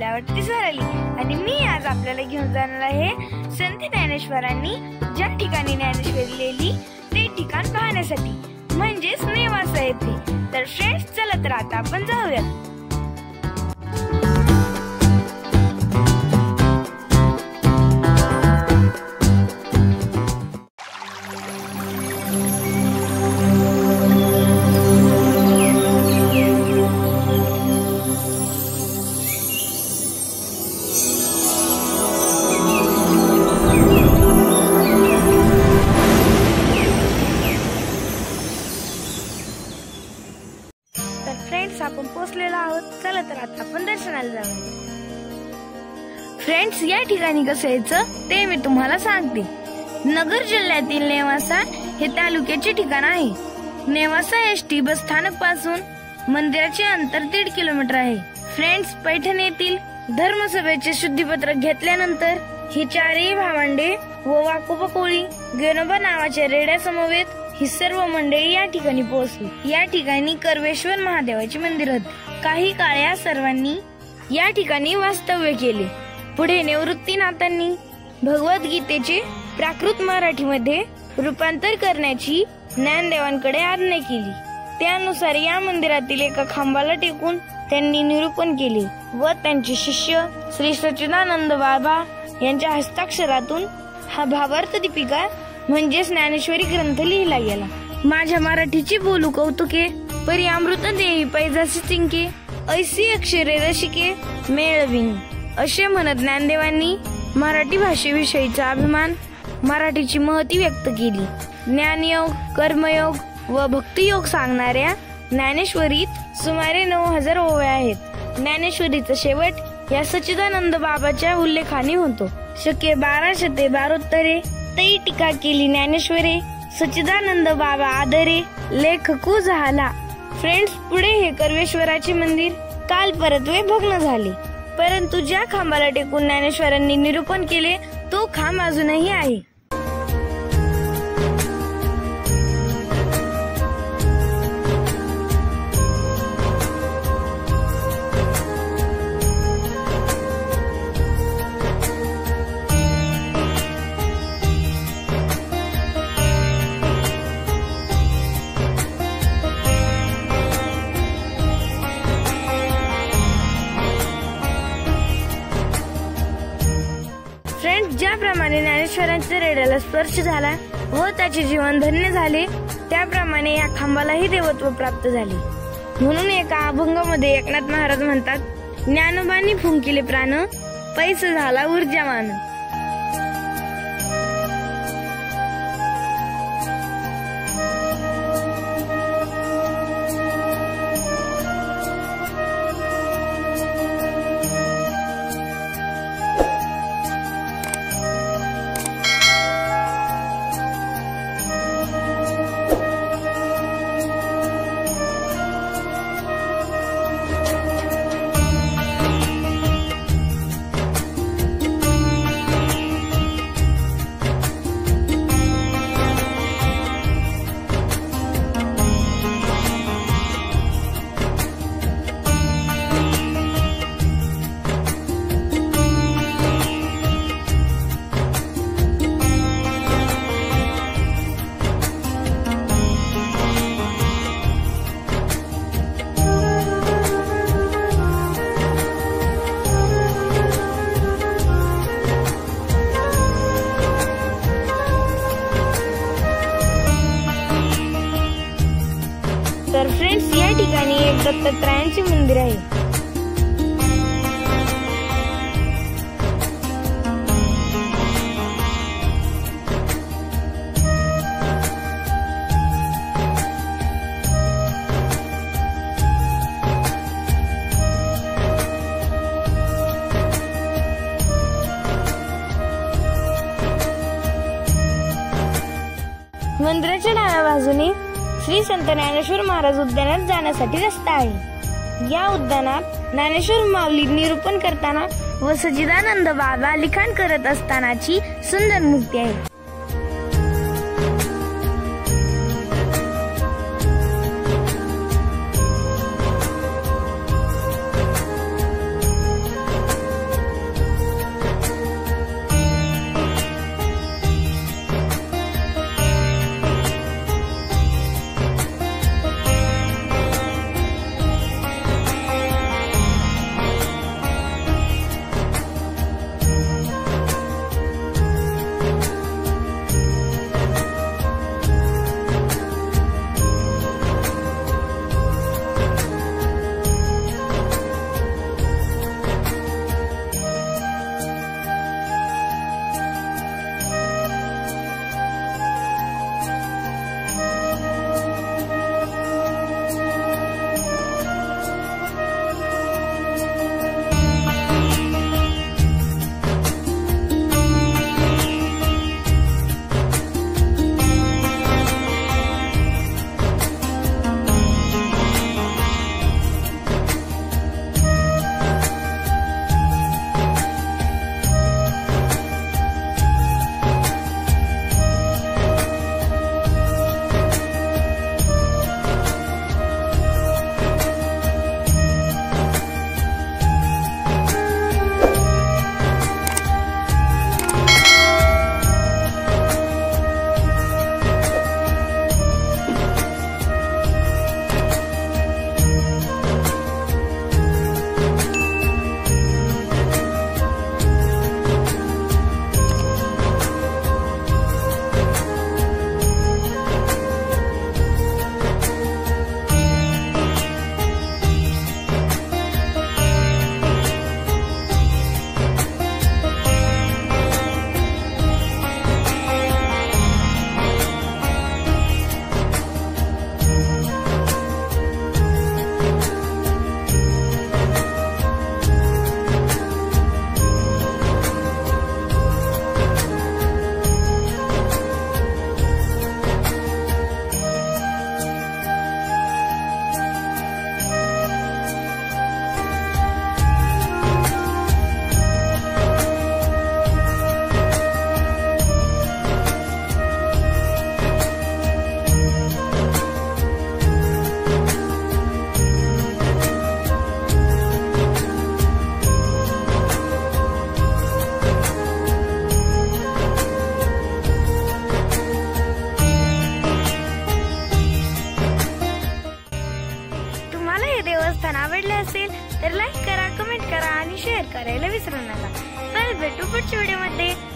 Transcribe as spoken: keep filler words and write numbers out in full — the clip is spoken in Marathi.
वाटती सरली आणि मी आज आपल्याला घेऊन जाणार आहे संत ज्ञानेश्वरांनी ज्या ठिकाणी ज्ञानेश्वरी लिहिली ते ठिकाण पाहण्यासाठी, म्हणजेच नेवासा येथे. तर फ्रेंड्स, चला तर आता आपण जाऊयात. फ्रेंड्स, आपण पोहोचलेलो आहोत. चला तर आता आपण दर्शनाला जाऊया. फ्रेंड्स, या ठिकाणी कसं यायचं ते मी तुम्हाला सांगते. नगर जिल्ह्यातील नेवासा हे तालुक्याचे ठिकाण आहे. नेवासा एस टी बस स्थानक पासून मंदिराचे अंतर दीड किलोमीटर आहे. फ्रेंड्स, पैठण येथील धर्मसभेचे शुद्धीपत्रक घेतल्यानंतर ही चारही भावंडे व वाकोबा कोळी गणोबा नावाच्या रेड्या समवेत ही सर्व मंडळी या ठिकाणी पोहोचली. या ठिकाणी कर्वेश्वर महादेवाचे मंदिर होते. काही काळ या सर्वांनी या ठिकाणी वास्तव्य केले. पुढे निवृत्तीनाथांनी भगवद्गीतेचे प्राकृत मराठीमध्ये रूपांतर करण्याची ज्ञानदेवांकडे आज्ञा केली. त्यानुसार या मंदिरातील एका खांबाला टेकून त्यांनी निरूपण केले व त्यांचे शिष्य श्री सच्चिदानंद बाबा यांच्या हस्ताक्षरातून हा भावार्थ दीपिका म्हणजे ज्ञानेश्वरी ग्रंथ लिहिला गेला. माझ्या मराठीची बोलू कौतुके, परी अमृत देही पैजासी चिंके, ऐसी अक्षरे रसिके मेळविन, असे म्हणत ज्ञानदेवांनी मराठी भाषेविषयीचा अभिमान, मराठीची महती व्यक्त केली. ज्ञानयोग, कर्मयोग व भक्तियोग सांगणाऱ्या ज्ञानेश्वरीत सुमारे नऊ हजार ओव्या आहेत. ज्ञानेश्वरीचा शेवट या सच्चिदानंद बाबाच्या उल्लेखाने होतो. शके बाराशते बारोत्तरे तई टीका केली ज्ञानेश्वरे, सच्चिदानंद बाबा आदरे लेखकू झाला. फ्रेंड्स, पुढे हे कर्वेश्वराचे मंदिर काल परत्वे भग्न झाले, परंतु ज्या खांबाला टेकून ज्ञानेश्वरांनी निरूपण केले तो खांब अजूनही आहे. फ्रेंड्स, ज्याप्रमाणे ज्ञानेश्वरांच्या रेड्याला स्पर्श झाला व त्याचे जीवन धन्य झाले, त्याप्रमाणे या खांबालाही देवत्व प्राप्त झाले. म्हणून एका अभंगामध्ये एकनाथ महाराज म्हणतात, ज्ञानोबांनी फुंकिले प्राण, पैस झाला ऊर्जावान. तर फ्रेंड्स, या ठिकाणी एक दत्तात्रयांचे मंदिर आहे. मंदिराच्या डाव्या बाजूने श्री संत ज्ञानेश्वर महाराज उद्यानात जाण्यासाठी रस्ता आहे. या उद्यानात ज्ञानेश्वर माऊली निरूपण करताना व सच्चिदानंद बाबा लिखाण करत असतानाची सुंदर मूर्ती आहे. देवस्थान आवडले असेल तर लाईक करा, कमेंट करा आणि शेअर करायला विसरू नका. परत भेटू पुढच्या व्हिडिओ मध्ये.